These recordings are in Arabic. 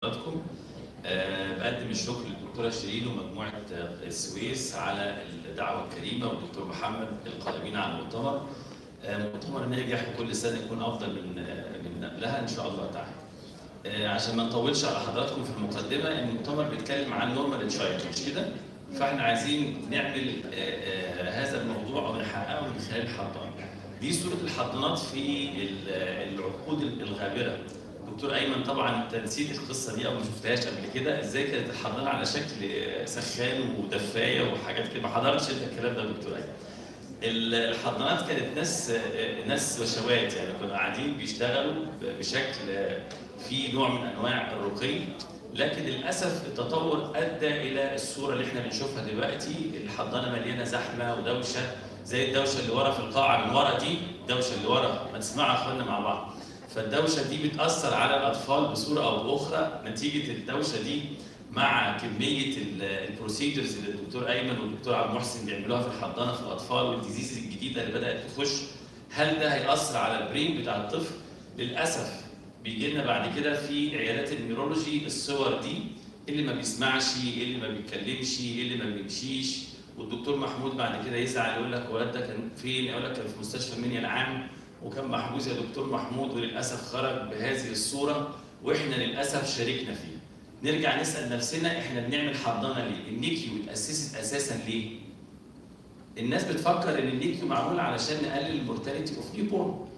حضراتكم. بقدم الشكر للدكتوره شيرين ومجموعه السويس على الدعوه الكريمه، والدكتور محمد القائمين على المؤتمر. مؤتمر ناجح وكل سنه يكون افضل من قبلها ان شاء الله تعالى. عشان ما نطولش على حضراتكم في المقدمه، المؤتمر بيتكلم عن نورمال تشايلد مش كده؟ فاحنا عايزين نعمل هذا الموضوع ونحققه من خلال الحضانه. دي صوره الحضانات في العقود الغابره. دكتور ايمن طبعا انت نسيت القصه دي او ما شفتهاش قبل كده، ازاي كانت الحضانه على شكل سخان ودفايه وحاجات كده. ما حضرتش انت الكلام ده يا دكتور ايمن. الحضانات كانت ناس وشوات، يعني كانوا قاعدين بيشتغلوا بشكل في نوع من انواع الرقي، لكن للاسف التطور ادى الى الصوره اللي احنا بنشوفها دلوقتي. الحضانه مليانه زحمه ودوشه، زي الدوشه اللي ورا في القاعه من ورا دي، الدوشه اللي ورا ما تسمعوا يا اخوانا مع بعض. فالدوشه دي بتاثر على الاطفال بصوره او باخرى. نتيجه الدوشه دي مع كميه البروسيدرز اللي الدكتور ايمن والدكتور عبد المحسن بيعملوها في الحضانه في الاطفال والديزيز الجديده اللي بدات تخش، هل ده هياثر على البرين بتاع الطفل؟ للاسف بيجي لنا بعد كده في عيادات النيورولوجي الصور دي، اللي ما بيسمعش، اللي ما بيتكلمش، اللي ما بيمشيش. والدكتور محمود بعد كده يزعل يقول لك هو ده كان فين؟ يقول لك كان في مستشفى المنيا العام وكان محجوز يا دكتور محمود، وللاسف خرج بهذه الصوره واحنا للاسف شاركنا فيها. نرجع نسال نفسنا احنا بنعمل حضانه ليه؟ النيكيو اتاسست اساسا ليه؟ الناس بتفكر ان النيكيو معمول علشان نقلل المورتاليتي اوف نيو بورن.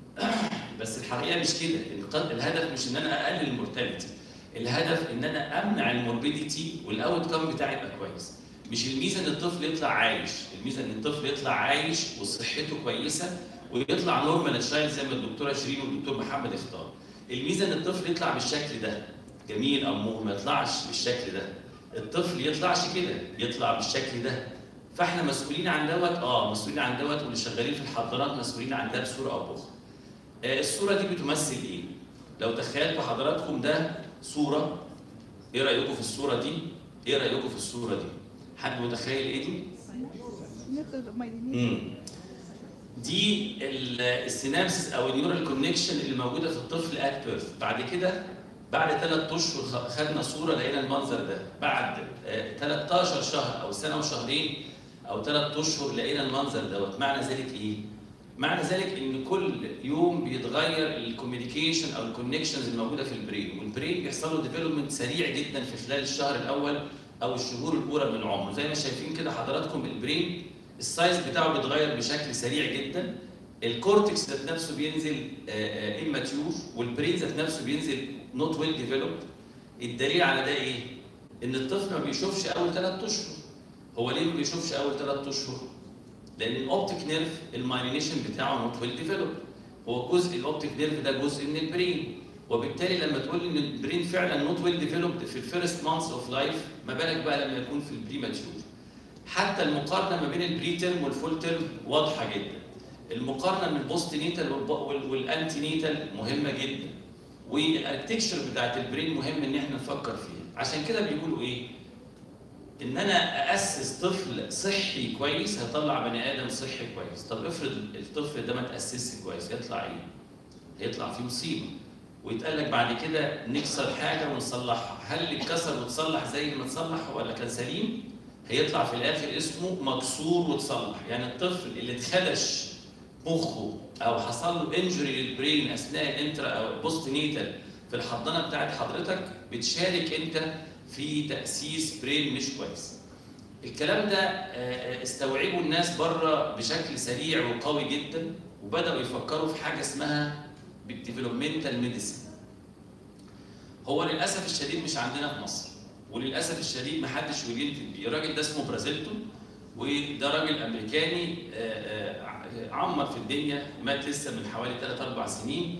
بس الحقيقه مش كده، الهدف مش ان انا اقلل المورتاليتي، الهدف ان انا امنع الموربيديتي والاوت كام بتاعي يبقى كويس. مش الميزه ان الطفل يطلع عايش، الميزه ان الطفل يطلع عايش وصحته كويسه ويطلع نورمال تشايلد زي ما الدكتوره شيرين والدكتور محمد اختار. الميزه ان الطفل يطلع بالشكل ده جميل او ما يطلعش بالشكل ده. الطفل يطلعش كده، يطلع بالشكل ده. فاحنا مسؤولين عن دوت، مسؤولين عن دوت، واللي شغالين في الحضانات مسؤولين عن ده بصوره او باخرى. الصوره دي بتمثل ايه؟ لو تخيلتوا حضراتكم ده صوره، ايه رايكم في الصوره دي؟ ايه رايكم في الصوره دي؟ حد متخيل ايه دي؟ دي السينابسس او النيورال كونكشن اللي موجوده في الطفل ات بيرث. بعد كده بعد 3 اشهر خدنا صوره لقينا المنظر ده. بعد 13 شهر او سنه وشهرين او 3 اشهر لقينا المنظر دوت. معنى ذلك ايه؟ معنى ذلك ان كل يوم بيتغير الكوميونيكيشن او الكونكشنز الموجوده في البرين، والبرين بيحصل له ديفلوبمنت سريع جدا في خلال الشهر الاول او الشهور الاولى من العمر. زي ما شايفين كده حضراتكم البرين السايز بتاعه بيتغير بشكل سريع جدا. الكورتكس ذات نفسه بينزل اماتيور، والبرين ذات نفسه بينزل نوت ويل ديفلوبد. الدليل على ده ايه؟ ان الطفل ما بيشوفش اول 3 اشهر. هو ليه ما بيشوفش اول 3 اشهر؟ لان الاوبتيك نيرف المايلينيشن بتاعه نوت ويل ديفلوبد. هو جزء الاوبتيك نيرف ده جزء من البرين، وبالتالي لما تقول ان البرين فعلا نوت ويل ديفلوبد في الفيرست مانثs اوف لايف، ما بالك بقى لما يكون في البريماتيور. حتى المقارنه ما بين البري تيرم والفول تيرم واضحه جدا. المقارنه من البوست نيتال والانتي نيتال مهمه جدا. والاركتكشر بتاعت البرين مهم ان احنا نفكر فيها. عشان كده بيقولوا ايه؟ ان انا اسس طفل صحي كويس هيطلع بني ادم صحي كويس. طب افرض الطفل ده ما تاسسش كويس، هيطلع ايه؟ هيطلع فيه مصيبه. ويتقال لك بعد كده نكسر حاجه ونصلحها، هل اللي اتكسر وتصلح زي ما تصلح ولا كان سليم؟ هيطلع في الاخر اسمه مكسور وتصلح. يعني الطفل اللي اتخدش مخه او حصل له انجري للبرين اثناء الانترا او البوست نيتال في الحضانه بتاعت حضرتك، بتشارك انت في تاسيس برين مش كويس. الكلام ده استوعبوا الناس بره بشكل سريع وقوي جدا، وبداوا يفكروا في حاجه اسمها بالديفلوبمنتال ميديسن. هو للاسف الشديد مش عندنا في مصر، وللاسف الشديد محدش ينتج بيه. الراجل ده اسمه برازيلتو، وده راجل امريكاني عمر في الدنيا، مات لسه من حوالي 3-4 سنين.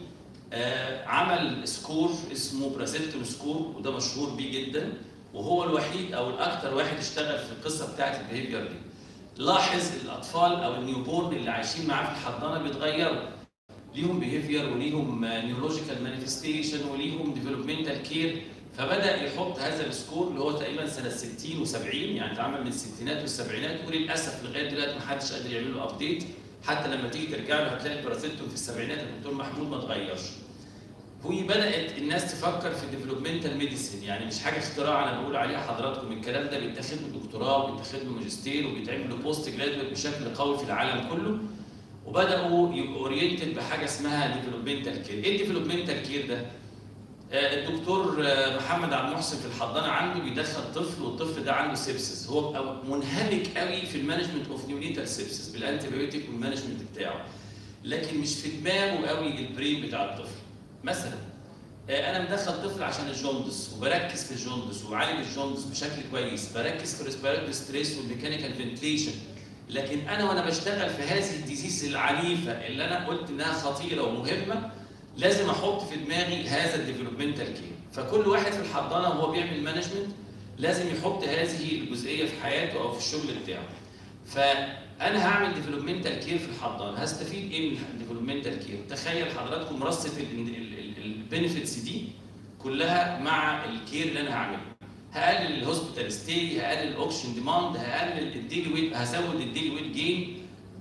عمل سكور اسمه برازيلتو سكور، وده مشهور بيه جدا، وهو الوحيد او الاكثر واحد اشتغل في القصه بتاعت البيهيفير دي. لاحظ الاطفال او النيوبورن اللي عايشين معاه في الحضانه بيتغيروا، ليهم بيهيفير وليهم نيورولوجيكال مانيفستيشن وليهم ديفلوبمنتال كير. فبدا يحط هذا السكور اللي هو تقريبا سنه 60 و70، يعني اتعمل من الستينات والسبعينات، وللاسف لغايه دلوقتي ما حدش قادر يعمل له ابديت. حتى لما تيجي ترجع له هتلاقي البرازيلتوم في السبعينات الدكتور محمود ما اتغيرش. وبدات الناس تفكر في الديفلوبمنتال ميديسين، يعني مش حاجه اختراع انا بقول عليها حضراتكم، الكلام ده بيتاخد له دكتوراه وبيتاخد له ماجستير وبيتعمل له بوست جرادويت بشكل قوي في العالم كله. وبداوا يبقوا اورينتد بحاجه اسمها ديفلوبمنتال كير. ايه الديفلوبمنتال كير ده؟ الدكتور محمد عبد المحسن في الحضانه عنده بيدخل طفل والطفل ده عنده سيبسس، هو بقى منهمك قوي في المانجمنت اوف نيونيتال سيبسس بالانتيبيوتيك والمانجمنت بتاعه، لكن مش في دماغه قوي البرين بتاع الطفل. مثلا انا مدخل طفل عشان الجوندس وبركز في الجوندس وبعالج الجوندس بشكل كويس، بركز في الريسبيراتوري ستريس والميكانيكال فنتليشن، لكن انا وانا بشتغل في هذه الديزيز العنيفه اللي انا قلت انها خطيره ومهمه لازم احط في دماغي هذا الديفلوبمنتال كير. فكل واحد في الحضانه وهو بيعمل مانجمنت لازم يحط هذه الجزئيه في حياته او في الشغل بتاعه. فانا هعمل ديفلوبمنتال كير في الحضانه، هستفيد ايه من الديفلوبمنتال كير؟ تخيل حضراتكم رصه البنفيتس دي كلها مع الكير اللي انا هعمله. هقلل الهوسبيتال ستي، هقلل الاوكسجين ديماند، هقلل الديلي ويت، هزود الديلي ويت جين،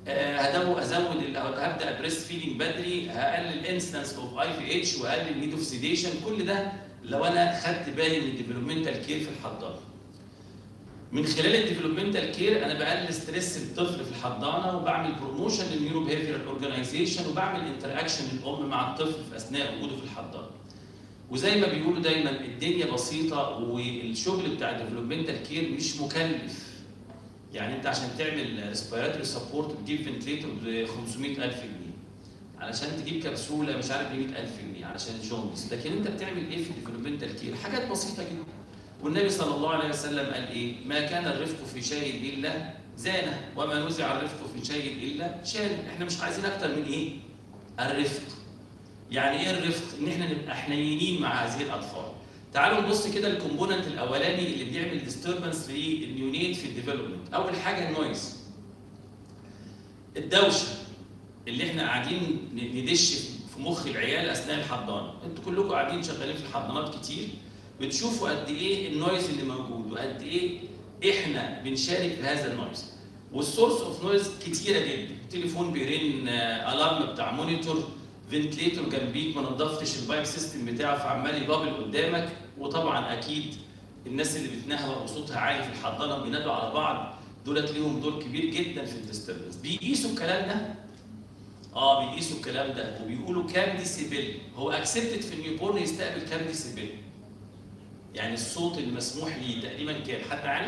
هبدا بريست فيدنج بدري، هقلل انستنس اوف اي في اتش، واقلل نيد اوف سيديشن. كل ده لو انا خدت بالي من الديفلوبمنتال كير في الحضانه. من خلال الديفلوبمنتال كير انا بقلل ستريس الطفل في الحضانه، وبعمل بروموشن للنيورو بيهيفيرال اورجانيزيشن، وبعمل انتراكشن الام مع الطفل في اثناء وجوده في الحضانه. وزي ما بيقولوا دايما الدنيا بسيطه، والشغل بتاع الديفلوبمنتال كير مش مكلف. يعني انت عشان تعمل ريسبيراتوري سبورت بتجيب فنتليتور ب 500,000 جنيه، علشان تجيب كبسوله مش عارف ب 100,000 جنيه علشان الجوندس، لكن انت بتعمل ايه في الديفلوبمنتال كير؟ حاجات بسيطه جدا. والنبي صلى الله عليه وسلم قال ايه؟ ما كان الرفق في شيء الا زانه، وما نزع الرفق في شيء الا شانه. احنا مش عايزين اكتر من ايه؟ الرفق. يعني ايه الرفق؟ ان احنا نبقى حنينين مع هذه الاطفال. تعالوا نبص كده الكومبوننت الاولاني اللي بيعمل ديستربنس للنيونيت في الديفلوبمنت. اول حاجه النويز، الدوشه اللي احنا قاعدين ندش في مخ العيال اثناء الحضانه. انتوا كلكم قاعدين شغالين في الحضانات كتير، بتشوفوا قد ايه النويز اللي موجود وقد ايه احنا بنشارك في هذا النويز. والسورس اوف نويز كتيره جدا، تليفون بيرن، الارم بتاع مونيتور، فنتليتور جنبيك ما نضفتش البايب سيستم بتاعه فعمال يبابل قدامك، وطبعا اكيد الناس اللي بتنهوى وصوتها عالي في الحضانه بينادوا على بعض، دولت ليهم دور كبير جدا في الديستربنس. بيقيسوا الكلام ده؟ بيقيسوا الكلام ده وبيقولوا كام ديسيبل هو اكسبتد في النيوبورن يستقبل كام ديسيبل؟ يعني الصوت المسموح ليه تقريبا كام؟ حد عارف؟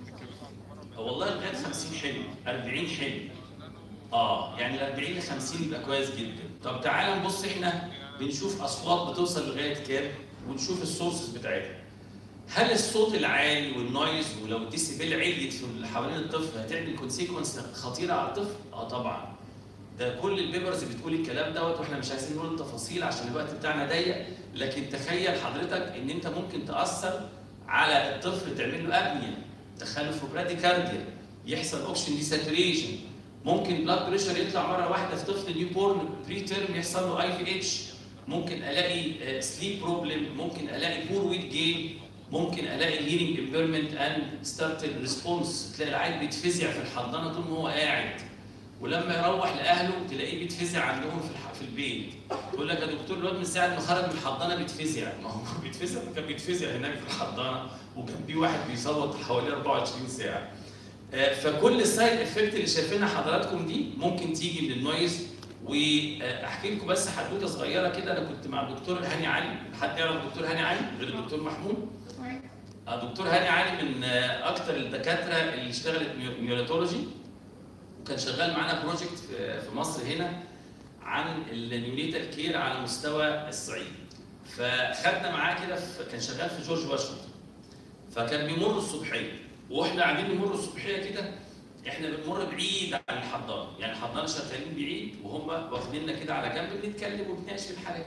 والله لغايه 50 حلو، 40 حلو. يعني ال 40 ل 50 يبقى كويس جدا. طب تعالى نبص احنا بنشوف اصوات بتوصل لغايه كام ونشوف السورسز بتاعتها. هل الصوت العالي والنويز ولو الديسيبل عليت في اللي حوالين الطفل هتعمل كونسيكونس خطيره على الطفل؟ طبعا. ده كل البيبرز بتقول الكلام دوت، واحنا مش عايزين نقول التفاصيل عشان الوقت بتاعنا ضيق، لكن تخيل حضرتك ان انت ممكن تاثر على الطفل، تعمل له ابنيا، تخلف في براديكارديا، يحصل اوكسجين ديساتوريشن، ممكن بلاد بريشر يطلع مره واحده في طفل نيو بورن بري تيرم يحصل له اي في اتش، ممكن الاقي سليب بروبلم، ممكن الاقي بور ويت جين، ممكن الاقي هيرنج امبيرمنت اند ستارتل ريسبونس، تلاقي العيل بيتفزع في الحضانه طول ما هو قاعد، ولما يروح لاهله تلاقيه بيتفزع عندهم في البيت. تقول لك يا دكتور الواد من ساعه ما خرج من الحضانه بيتفزع، ما هو بيتفزع، كان بيتفزع هناك في الحضانه وجنبيه واحد بيصوت حواليه 24 ساعه. فكل السايد افكت اللي شايفينها حضراتكم دي ممكن تيجي من النويز. واحكي لكم بس حدوته صغيره كده، انا كنت مع الدكتور هاني علي. حد يعرف الدكتور هاني علي غير الدكتور محمود؟ الدكتور هاني علي من اكثر الدكاتره اللي اشتغلت نيورولوجي، وكان شغال معانا بروجكت في مصر هنا عن النيونيتال كير على مستوى الصعيد. فخدنا معاه كده، كان شغال في جورج واشنطن، فكان بيمر الصبحيه، واحنا قاعدين نمر الصبحيه كده احنا بنمر بعيد عن الحضانه، يعني الحضانه شغالين بعيد وهم واخديننا كده على جنب بنتكلم وبنناقش في الحالات.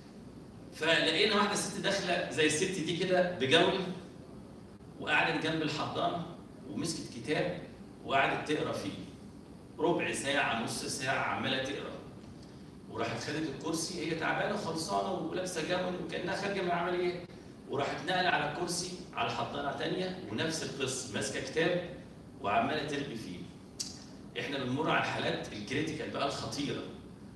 فلقينا واحده ست داخله زي الست دي كده بجوله، وقعدت جنب الحضانه ومسكت كتاب وقعدت تقرا فيه ربع ساعه نص ساعه عماله تقرا، وراحت خدت الكرسي، هي تعبانه وخلصانه ولابسه جامون وكانها خارجه من العمليه، وراحت نقل على الكرسي على حضانه ثانيه ونفس القصه، ماسكه كتاب وعماله تربي فيه. احنا بنمر على الحالات الكريتيكال بقى الخطيره،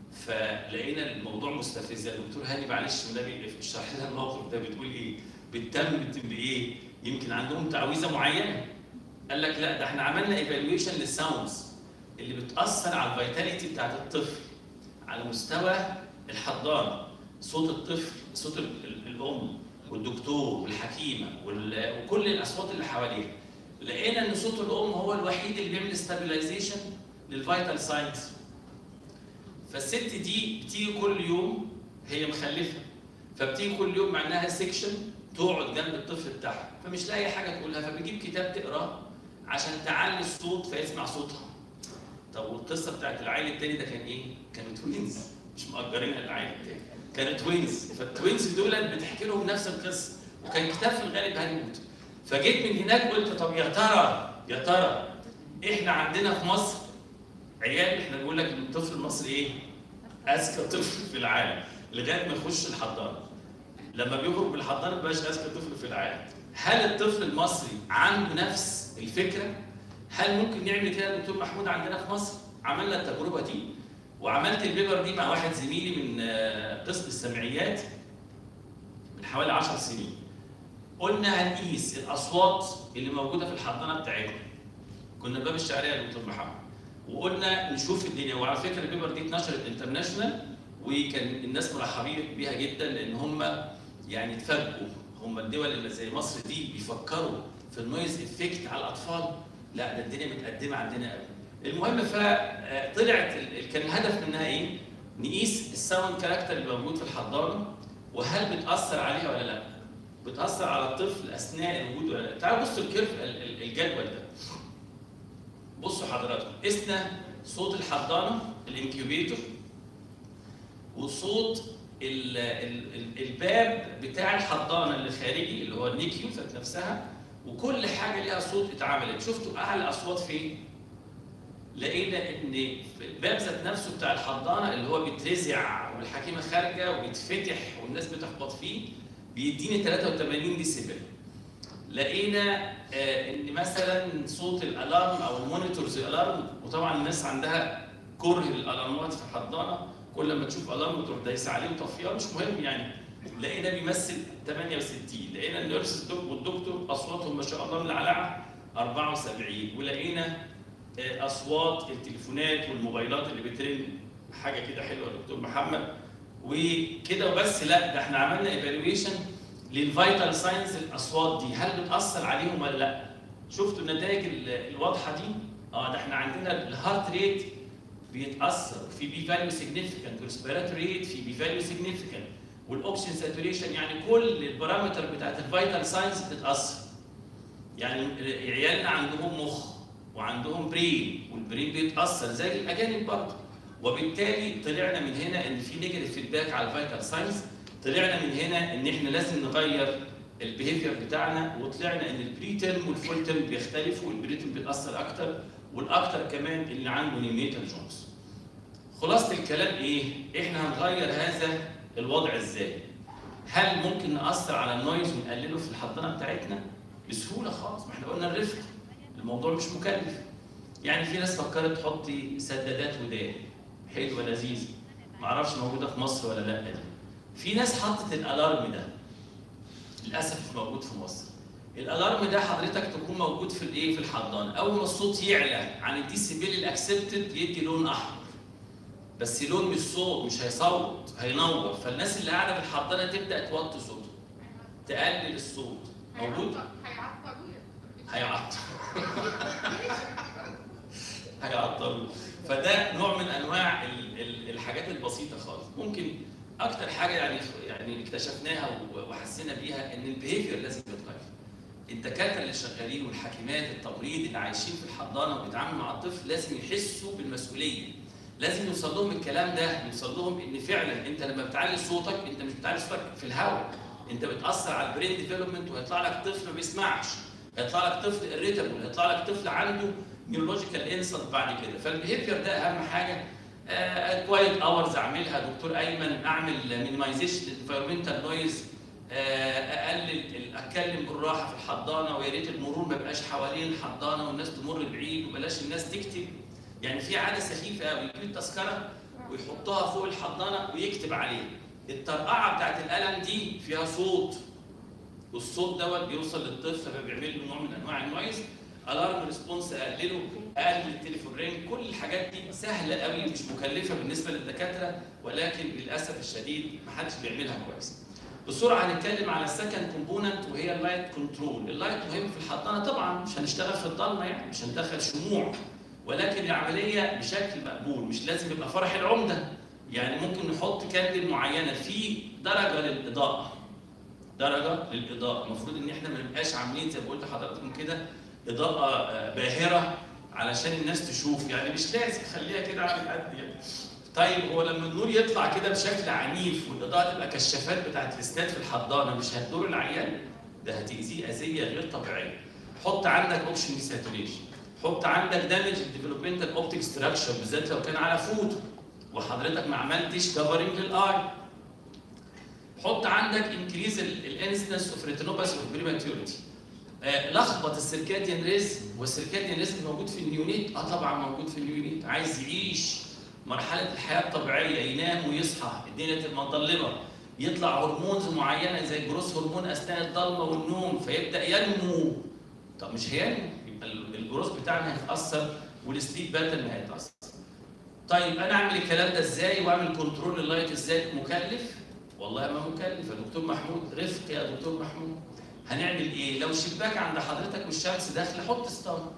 فلقينا الموضوع مستفز. يا دكتور هاني معلش والنبي اشرح لنا الموقف ده بتقول ايه؟ بتتم بايه؟ يمكن عندهم تعويذه معينه. قال لك لا، ده احنا عملنا ايفالويشن للساوندز اللي بتاثر على الفيتاليتي بتاعت الطفل على مستوى الحضانه، صوت الطفل، صوت الام والدكتور والحكيمه وكل الاصوات اللي حواليها. لقينا ان صوت الام هو الوحيد اللي بيعمل ستابيلايزيشن للفيتال ساينز. فالست دي بتيجي كل يوم، هي مخلفه، فبتيجي كل يوم مع انها سيكشن تقعد جنب الطفل بتاعها، فمش لاقي حاجه تقولها، فبتجيب كتاب تقراه عشان تعلي الصوت فيسمع صوتها. طب والقصه بتاعت العيل التاني ده كان ايه؟ كانوا توينز، مش مأجرين العيل التاني، كانوا توينز، فالتوينز دول بتحكي لهم نفس القصه، وكان كتاب في الغالب هيموت. فجيت من هناك قلت طب يا ترى احنا عندنا في مصر عيال، احنا بنقول لك الطفل المصري ايه؟ اذكى طفل في العالم لغايه ما يخش الحضانه. لما بيخرج من الحضانه ما بقاش اذكى طفل في العالم. هل الطفل المصري عنده نفس الفكره؟ هل ممكن نعمل كده يا دكتور محمود عندنا في مصر؟ عملنا التجربه دي وعملت البيبر دي مع واحد زميلي من قسم السمعيات من حوالي 10 سنين. قلنا هنقيس الاصوات اللي موجوده في الحضانه بتاعتنا. كنا باب الشعريه يا دكتور محمد، وقلنا نشوف الدنيا. وعلى فكره البيبر دي اتنشرت انترناشونال وكان الناس مرحبين بيها جدا، لان هم يعني اتفاجئوا. هم الدول اللي زي مصر دي بيفكروا في النويز افكت على الاطفال، لا ده الدنيا متقدمه عندنا قوي. المهم فطلعت كان الهدف منها ايه؟ نقيس الساوند كاركتر اللي موجود في الحضانه وهل بتاثر عليها ولا لا؟ بتاثر على الطفل اثناء الوجود ولا لا؟ تعالوا بصوا الكيرف الجدول ده. بصوا حضراتكم، قسنا صوت الحضانه الانكيوبيتور وصوت الباب بتاع الحضانه اللي خارجي اللي هو النيكيو ذات نفسها، وكل حاجه ليها صوت اتعملت. شفتوا اعلى اصوات فين؟ لقينا ان الباب ذات نفسه بتاع الحضانه اللي هو بيترزع والحكيمه خارجه وبيتفتح والناس بتخبط فيه بيديني 83 ديسيبل. لقينا ان مثلا صوت الالارم او المونيتورز الالارم، وطبعا الناس عندها كره للالارمات في الحضانه، كل ما تشوف الارم تروح دايسه عليه وطفيها، مش مهم يعني. لقينا بيمثل 68، لقينا النيرسز والدكتور اصواتهم ما شاء الله ملعلعه 74، ولقينا اصوات التليفونات والموبايلات اللي بترن حاجه كده حلوه يا دكتور محمد. وكده وبس لا، ده احنا عملنا ايفالويشن للفيتال ساينس الاصوات دي، هل بتاثر عليهم ولا لا؟ شفتوا النتائج الواضحه دي؟ ده احنا عندنا الهارت ريت بيتاثر في بي فاليو سيجنيفيكانت، والريسبيراتوري ريت في بي فاليو سيجنيفيكانت، والاوكسجين ساتوريشن، يعني كل البارامتر بتاعت الفيتال ساينس بتتاثر. يعني عيالنا عندهم مخ وعندهم برين، والبرين بيتاثر زي الاجانب برضه، وبالتالي طلعنا من هنا ان في نيجاتيف فيدباك على الفيتال ساينس. طلعنا من هنا ان احنا لازم نغير البيهيفير بتاعنا، وطلعنا ان البري تيرم والفول تيرم بيختلفوا، والبري تيرم بيتاثر اكتر، والاكتر كمان اللي عنده نيونيتال جونز. خلاصه الكلام ايه؟ احنا هنغير هذا الوضع ازاي؟ هل ممكن ناثر على النويز ونقلله في الحضانه بتاعتنا؟ بسهوله خالص، ما احنا قلنا الرفق، الموضوع مش مكلف. يعني في ناس فكرت تحطي سدادات ودان حلوه لذيذه، معرفش موجوده في مصر ولا لا دي. في ناس حطت الالارم ده، للاسف مش موجود في مصر. الالارم ده حضرتك تكون موجود في الايه؟ في الحضانه، اول ما الصوت يعلى عن الديسيبل الاكسبتد يدي لون احمر، بس لون مش صوت، مش هيصوت، هينور، فالناس اللي قاعده في الحضانه تبدا توطي صوتها، تقلل الصوت. موجود؟ هيعطلوا. فده نوع من انواع الحاجات البسيطه خالص. ممكن اكتر حاجه يعني اكتشفناها وحسينا بيها ان البيهيفير لازم يتغير. الدكاتره اللي شغالين والحكيمات التمريض اللي عايشين في الحضانه وبيتعاملوا مع الطفل لازم يحسوا بالمسؤوليه، لازم يوصل لهم الكلام ده، يوصل لهم ان فعلا انت لما بتعلي صوتك انت مش بتعلي صوتك في الهواء، انت بتاثر على البرين ديفلوبمنت، وهيطلع لك طفل ما بيسمعش، هيطلع لك طفل اريتابل، هيطلع لك طفل عنده نيورولوجيكال انسلت بعد كده. فالبيهيفير ده اهم حاجه. كوايت اورز اعملها دكتور ايمن، اعمل مينيمايزيشن للانفيرمنتال نويز، اتكلم بالراحه في الحضانه، ويا ريت المرور ما يبقاش حوالين الحضانه والناس تمر بعيد، وبلاش الناس تكتب. يعني في عاده سخيفه قوي، تجيب التذكره ويحطها فوق الحضانه ويكتب عليه. الطرقعه بتاعت القلم دي فيها صوت، والصوت دوت بيوصل للطفل فبيعمل له نوع من انواع النويز. الارم ريسبونس اقلل التليفون رينج. كل الحاجات دي سهله قوي مش مكلفه بالنسبه للدكاتره، ولكن للاسف الشديد محدش بيعملها كويس. بسرعه هنتكلم على السكند كومبوننت وهي اللايت كنترول. اللايت مهم في الحضانه طبعا، مش هنشتغل في الضلمه يعني، مش هندخل شموع، ولكن العمليه بشكل مقبول. مش لازم يبقى فرح العمده، يعني ممكن نحط كاندل معينه في درجه للاضاءه. درجه للاضاءه، المفروض ان احنا ما نبقاش عاملين زي ما قلت لحضراتكم كده اضاءه باهره علشان الناس تشوف، يعني مش لازم خليها كده على قد يعني. طيب هو لما النور يطلع كده بشكل عنيف والاضاءه تبقى كشافات بتاعت الاستاد في الحضانه، مش هتضر العيان؟ ده هتاذيه اذيه غير طبيعيه. حط عندك اوبشن ساتوريشن، حط عندك دامج ديفلوبمنتال اوبتيك ستراكشر بالذات لو كان على فوتو وحضرتك ما عملتش كفرنج للاي. حط عندك انكريز الانسيدنس اوف ريتينوباثي اوف بريماتيوريتي. لخبط السيركاديان ريزم، والسيركاديان ريزم موجود في النيونيت؟ طبعا موجود في النيونيت. عايز يعيش مرحله الحياه الطبيعيه، ينام ويصحى الدنيا تبقى مظلمه، يطلع هرمونز معينه زي الجروث هرمون اثناء الضلمه والنوم فيبدا ينمو. طب مش هينمو، يبقى الجروث بتاعنا هيتاثر والسليب باترن هيتاثر. طيب انا اعمل الكلام ده ازاي واعمل كنترول لللايت ازاي؟ مكلف؟ والله ما مكلف يا دكتور محمود، رفق يا دكتور محمود. هنعمل ايه؟ لو الشباك عند حضرتك والشمس داخله حط ستاره.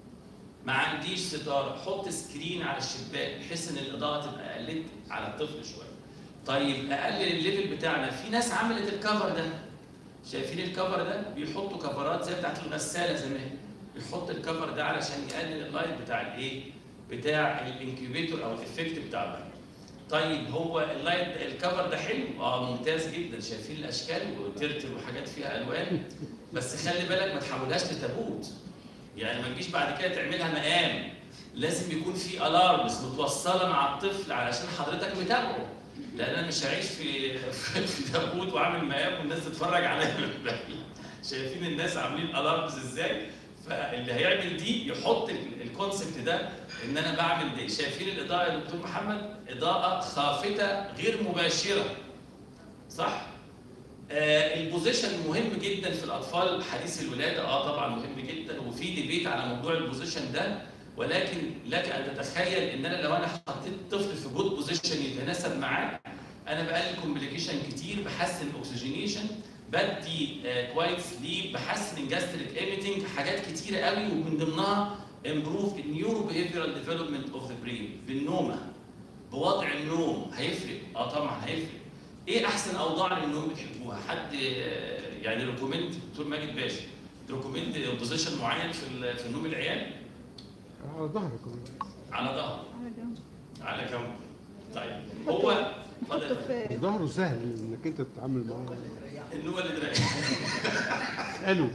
ما عنديش ستاره حط سكرين على الشباك بحيث ان الاضاءه تبقى قلت على الطفل شويه. طيب اقلل الليفل بتاعنا. في ناس عملت الكفر ده، شايفين الكفر ده؟ بيحطوا كفرات زي بتاعت الغساله زمان، يحط الكفر ده علشان يقلل اللايت بتاع الايه؟ بتاع الانكيوبيتور او الافكت بتاع اللايت. طيب هو اللايت الكفر ده حلو؟ ممتاز جدا. شايفين الاشكال وترتر وحاجات فيها الوان، بس خلي بالك ما تحولهاش لتابوت. يعني ما تجيش بعد كده تعملها مقام. لازم يكون في الارمز متوصله مع الطفل علشان حضرتك متابعه. لان انا مش هعيش في تابوت واعمل مقام والناس تتفرج عليا من بعيد. شايفين الناس عاملين الارمز ازاي؟ فاللي هيعمل دي يحط الكونسبت ده ان انا بعمل ده. شايفين الاضاءه يا دكتور محمد؟ اضاءه خافته غير مباشره، صح؟ البوزيشن مهم جدا في الاطفال حديث الولاده. طبعا مهم جدا، وفي ديبيت على موضوع البوزيشن ده، ولكن لك ان تتخيل ان انا لو انا حطيت الطفل في جود بوزيشن يتناسب معاه، انا بقلل كومبليكيشن كتير، بحسن الاكسجينيشن، بدي كويس سليب، بحسن الجاستريك ايميتنج، حاجات كتيره قوي، ومن ضمنها امبروف النيورو بيهيفيرال ديفلوبمنت اوف ذا برين. بالنومه، بوضع النوم هيفرق. طبعا هيفرق. ايه احسن اوضاع للنوم بتحبوها؟ حد يعني ريكومند؟ دكتور ماجد باشا ريكومند بوزيشن معين في النوم العيال؟ على ظهرك. على ظهر. على جنب. طيب هو ظهره سهل انك انت تتعامل معاه. النوم اللي دراعي. حلو.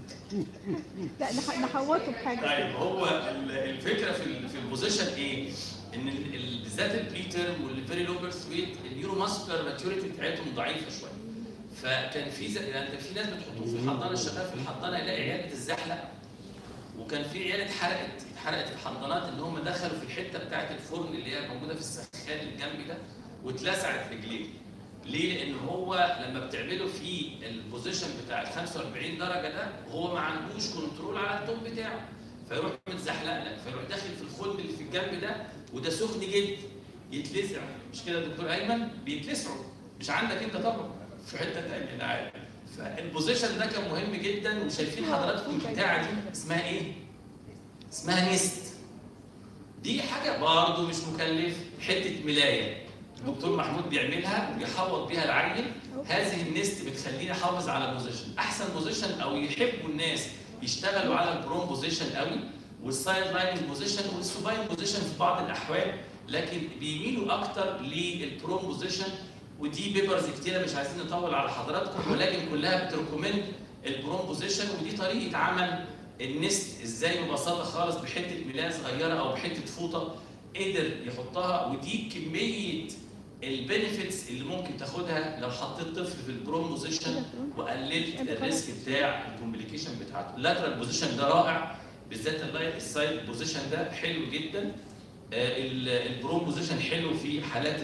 لا نحوطه بحاجه. طيب هو الفكره في البوزيشن ايه؟ ان بالذات البري تيرم والفيري لو بيرث ويت النيورو ماسكولار ماتيوريتي بتاعتهم ضعيفه شويه. فكان في يعني في ناس بتحطوه في الحضانه، الشغال في الحضانه يلاقي عيال بتتزحلق، وكان في عيال اتحرقت الحضانات اللي هم دخلوا في الحته بتاعت الفرن اللي هي موجوده في السخان الجنبي ده واتلسعت رجليه. ليه؟ لان هو لما بتعمله في البوزيشن بتاع ال 45 درجه ده هو ما عندوش كنترول على التوب بتاعه، فيروح متزحلق لك، فيروح داخل في الخلد اللي في الجنب ده، وده سخن جدا يتلسع. مش كده يا دكتور ايمن؟ بيتلسعوا. مش عندك انت طبعا، في حته ثانيه انا عارف. فالبوزيشن ده كان مهم جدا. وشايفين حضراتكم البتاعه دي اسمها ايه؟ اسمها نيست. دي حاجه برضه مش مكلف، حته ملايه الدكتور محمود بيعملها وبيحوط بيها العيل. هذه النست بتخليني احافظ على البوزيشن. احسن بوزيشن او يحبوا الناس يشتغلوا على البروم بوزيشن قوي، والسايد لاين بوزيشن والسوباين بوزيشن في بعض الاحوال، لكن بيميلوا اكتر للبروم بوزيشن. ودي بيبرز كتيره مش عايزين نطول على حضراتكم، ولكن كلها بتريكومند البروم بوزيشن. ودي طريقه عمل النست ازاي ببساطه خالص، بحته ملايه صغيره او بحته فوطه قدر يحطها. ودي كميه البنفيتس اللي ممكن تاخدها لو حطيت طفل في البروم بوزيشن وقللت الريسك بتاع الكومبليكيشن بتاعته. اللاترال بوزيشن ده رائع، بالذات السايد بوزيشن ده حلو جدا. البروم بوزيشن حلو في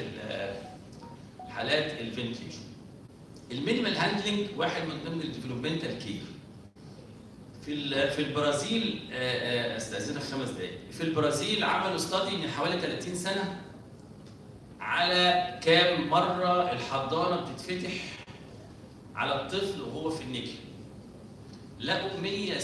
حالات الفنتليشن. المينيمال هاندلنج واحد من ضمن الديفلوبمنتال كير. في البرازيل استاذنك 5 دقائق. في البرازيل عملوا استادي من حوالي 30 سنه على كام مره الحضانه بتتفتح على الطفل وهو في النيكل. لقوا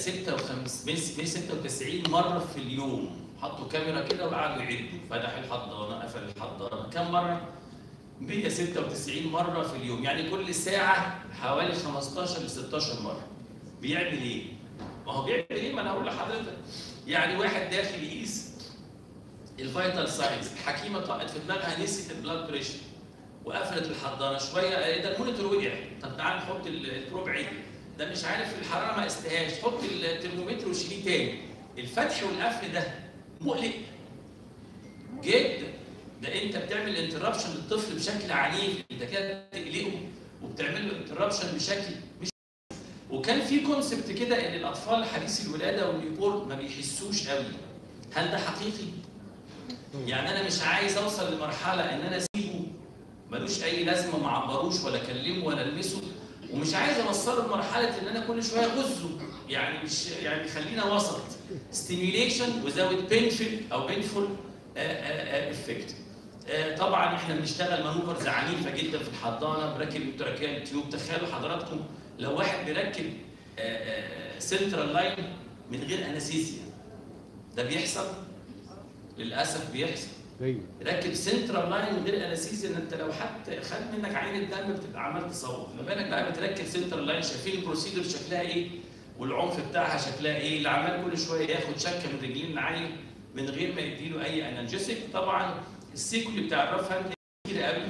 196 مره في اليوم. حطوا كاميرا كده وقعدوا يعدوا، فتح الحضانه قفل الحضانه، كم مره؟ 196 مره في اليوم، يعني كل ساعه حوالي 15 ل 16 مره. بيعمل ايه؟ ما هو بيعمل ايه؟ ما انا هقول لحضرتك. يعني واحد داخل يقيس الفيتال ساينز، الحكيمه طقت في دماغها نسيت البلاد بريشر وقفلت الحضانه شويه، ده المونيتور وقع، طب تعال نحط البروب عدل، ده مش عارف الحراره ما قستهاش، حط الترمومتر وشيليه تاني. الفتح والقفل ده مقلق جدا. ده انت بتعمل انتربشن للطفل بشكل عنيف، انت كده بتقلقه وبتعمل له انتربشن بشكل مش. وكان في كونسبت كده ان الاطفال حديثي الولاده والنيوبورن ما بيحسوش قوي. هل ده حقيقي؟ يعني انا مش عايز اوصل لمرحله ان انا اسيبه ملوش اي لازمه، ما اعبروش ولا اكلمه ولا المسه، ومش عايز اوصله لمرحله ان انا كل شويه اغزه، يعني مش يعني خلينا وسط. ستيميوليشن وزاوت بينفل او بينفول افكت. طبعا احنا بنشتغل مانوفرز عنيفه جدا في الحضانه، بركب التراكيال تيوب. تخيلوا حضراتكم لو واحد بيركب سنترال لاين من غير انستيزيا، ده بيحصل؟ للاسف بيحصل. ركب سنترال لاين من غير انستيزيا، انت لو حتى خد منك عين الدم بتبقى عمال تصور، ما بالك بقى بتركب سنترال لاين. شايفين البروسيدور شكلها ايه؟ والعنف بتاعها شكلها ايه؟ اللي عمال كل شويه ياخد شكه من رجلين العيل من غير ما يديله اي انالجيسيك. طبعا السيكولي بتاع الرف هاند كتير قوي،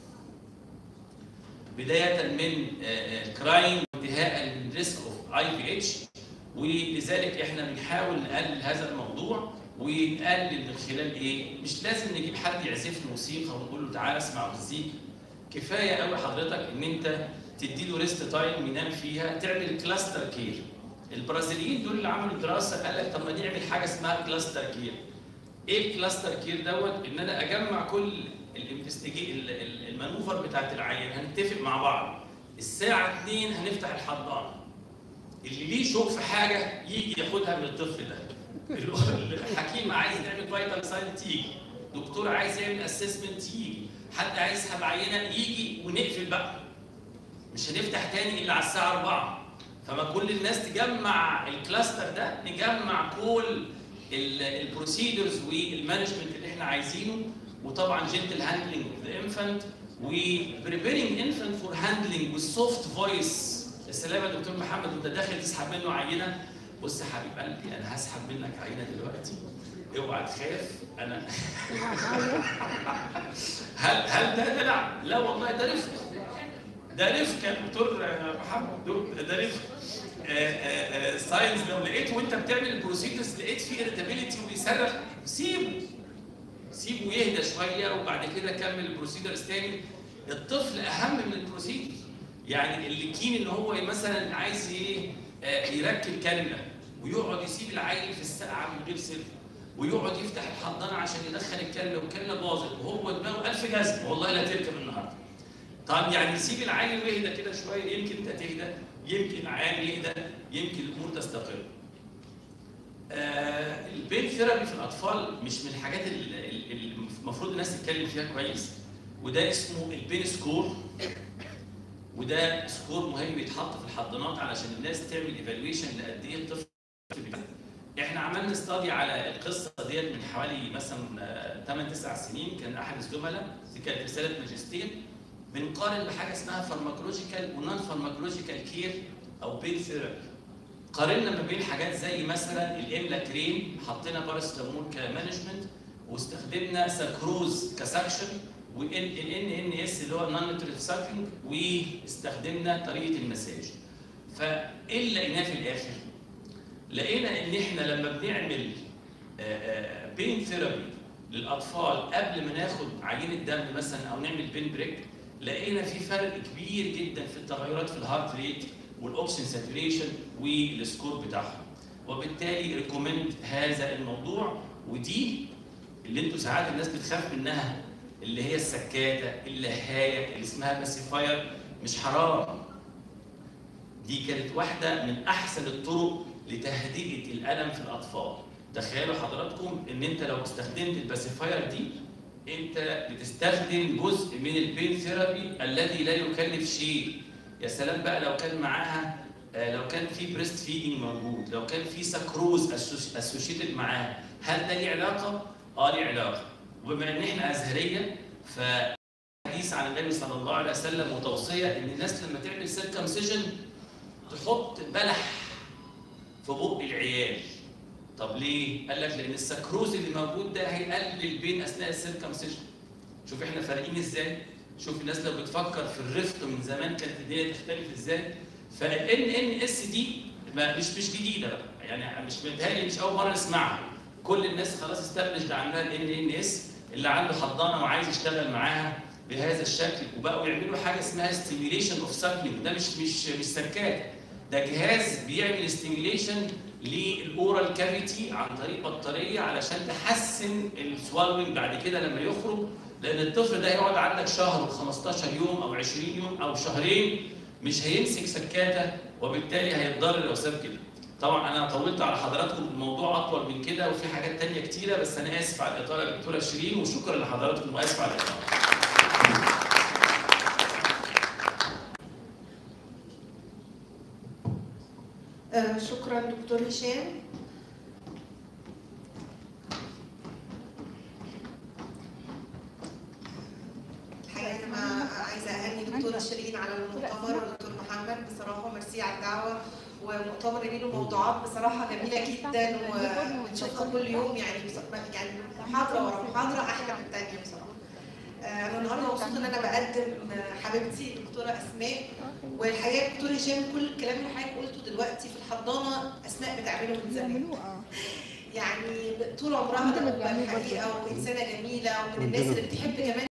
بدايه من كرايم وانتهاء من ريسك اوف اي بي اتش، ولذلك احنا بنحاول نقلل هذا الموضوع. ونقلل من خلال ايه؟ مش لازم نجيب حد يعزف له موسيقى ونقول له تعالى اسمع مزيكا. كفايه قوي حضرتك ان انت تدي له ريست تايم ينام فيها، تعمل كلاستر كير. البرازيليين دول اللي عملوا دراسه قال لك طب ما نعمل حاجه اسمها كلاستر كير. ايه الكلاستر كير دوت؟ ان انا اجمع كل المانوفر بتاعت العيان، هنتفق مع بعض الساعه 2 هنفتح الحضانه، اللي ليه شوك في حاجه يجي ياخدها من الطفل ده. الحكيم عايز يعمل فايتال ساين تيجي، دكتور عايز يعمل اسسمنت يجي، حد عايز يسحب عينه يجي، ونقفل بقى. مش هنفتح تاني الا على الساعه 4. فما كل الناس تجمع الكلاستر ده، نجمع كل البروسيدرز والمانجمنت اللي احنا عايزينه. وطبعا جنتل هاندلنج اوف ذا انفانت، وبريبيرنج انفانت فور هاندلنج والسوفت فويس. السلام يا دكتور محمد، وانت داخل تسحب منه عينه، بص يا حبيب قلبي انا هسحب منك عينه دلوقتي، اوعى تخاف انا. هل ده دلع؟ لا والله ده رفق. ده رفق يا دكتور محمد، ده رفق. ساينس لو لقيت وانت بتعمل البروسيدرز لقيت فيه اريتابيلتي وبيصرخ، سيبه يهدى شويه وبعد كده كمل البروسيدرز تاني. الطفل اهم من البروسيدرز. يعني اللي كين ان هو مثلا عايز ايه يركب كنه ويقعد يسيب العيل في السقعه من غير سلك، ويقعد يفتح الحضانه عشان يدخل الكنه والكنه باظت وهو دماغه 1000 جزمه، والله لا تركب النهارده. طب يعني سيب العيل ويهدى كده شويه، يمكن انت تهدى، يمكن العيال يهدى، يمكن الامور تستقر. البين ثيرابي في الاطفال مش من الحاجات اللي المفروض الناس تتكلم فيها كويس، وده اسمه البين سكور. وده سكور مهم بيتحط في الحضانات علشان الناس تعمل ايفالويشن لقد ايه الطفل. احنا عملنا استادي على القصه ديت من حوالي مثلا 8 9 سنين، كان احد الزملاء دي كانت رساله ماجستير، بنقارن بحاجه اسمها فارماكولوجيكال ونون فارماكولوجيكال كير او بين ثيرابي. قارنا ما بين حاجات زي مثلا الاملا كريم، حطينا باراسيتامول كمانجمنت، واستخدمنا ساكروز كسكشن، والNNS اللي هو نون نيوتريتيف ساكلينج، واستخدمنا طريقه المساج. فايه اللي لقيناه في الاخر؟ لقينا ان احنا لما بنعمل بين ثيرابي للاطفال قبل ما ناخد عينه دم مثلا او نعمل بين بريك، لقينا في فرق كبير جدا في التغيرات في الهارت ريت والاوكسجين ساتوريشن والسكور بتاعهم. وبالتالي ريكومند هذا الموضوع. ودي اللي انتوا ساعات الناس بتخاف منها، اللي هي السكاته، اللهايه اللي اسمها باسيفاير، مش حرام. دي كانت واحده من احسن الطرق لتهدئه الالم في الاطفال. تخيلوا حضراتكم ان انت لو استخدمت الباسيفاير دي انت بتستخدم جزء من البين ثيرابي الذي لا يكلف شيء. يا سلام بقى لو كان معاها لو كان في بريست فيدنج موجود، لو كان في سكروز اسوشيتد معاها، هل ده ليه علاقه؟ ليه علاقه. وبما ان احنا ازهريه فحديث عن النبي صلى الله عليه وسلم وتوصيه ان الناس لما تعمل سيركمسيجن تحط بلح في بق العيال. طب ليه؟ قال لك لان السكروز اللي موجود ده هيقلل البين اثناء السيركمسيجن. شوف احنا فارقين ازاي؟ شوف الناس لو بتفكر في الرفق من زمان كانت الدنيا تختلف ازاي؟ فالNNS دي مش جديده بقى، يعني مش متهيألي مش اول مره نسمعها. كل الناس خلاص استبلشت عنها الNNS، اللي عنده حضانه وعايز يشتغل معاها بهذا الشكل، وبقوا يعملوا حاجه اسمها ستيميوليشن اوف ساكلينج. ده مش سكات، ده جهاز بيعمل ستيميوليشن للاورال كافيتي عن طريق بطاريه علشان تحسن السوالوينج بعد كده لما يخرج، لان الطفل ده هيقعد عندك شهر و15 يوم او 20 يوم او شهرين مش هيمسك سكاته، وبالتالي هيتضرر لو ساب كده. طبعا انا طولت على حضراتكم، الموضوع اطول من كده وفي حاجات ثانيه كتيره، بس انا اسف على الاطاله يا دكتوره شيرين، وشكرا لحضراتكم واسف على الاطاله. شكرا دكتور هشام. الحقيقه انا عايزه اهني دكتوره شيرين على المؤتمر ودكتور محمد، بصراحه ميرسي على الدعوه، ومؤتمر ليه له موضوعات بصراحه جميله جدا وبنشوفها كل يوم، يعني محاضره ورا محاضره احلى من الثانيه بصراحه. انا النهارده مبسوطه ان انا بقدم حبيبتي الدكتوره اسماء، والحقيقه دكتور هشام كل الكلام اللي حضرتك قلته دلوقتي في الحضانه اسماء بتعمله من زمان. يعني طول عمرها الحقيقه وانسانه جميله ومن الناس اللي بتحب كمان